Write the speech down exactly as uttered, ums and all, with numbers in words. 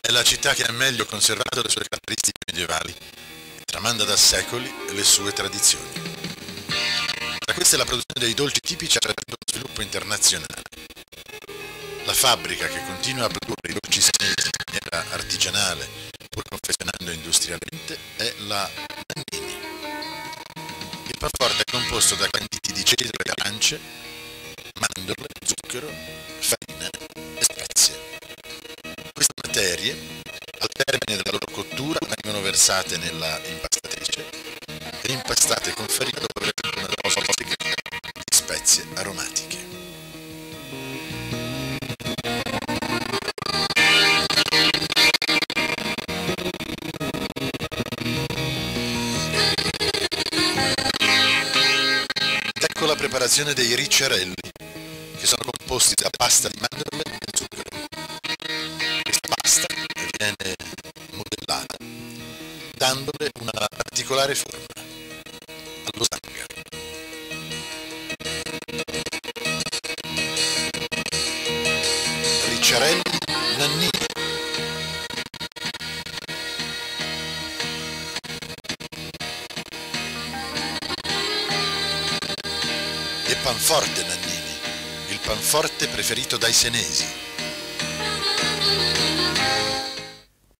È la città che ha meglio conservato le sue caratteristiche medievali, tramanda da secoli le sue tradizioni. Tra queste la produzione dei dolci tipici ha raggiunto uno sviluppo internazionale. La fabbrica che continua a produrre i dolci senesi in maniera artigianale, pur confezionando industrialmente, è la Nannini. Il panforte è composto da canditi di cedro e arance, mandorle, zucchero, farina e spezie. Queste materie, al termine della loro cottura, vengono versate nella impastatrice e impastate con farina dopo aver aggiunto una dose di spezie aromatiche. Ecco la preparazione dei ricciarelli, che sono composti da pasta di mandorle e zucchero. Questa pasta viene modellata, dandole una particolare forma, a losanga. Ricciarelli Nannini. E panforte Nannini, il panforte preferito dai senesi.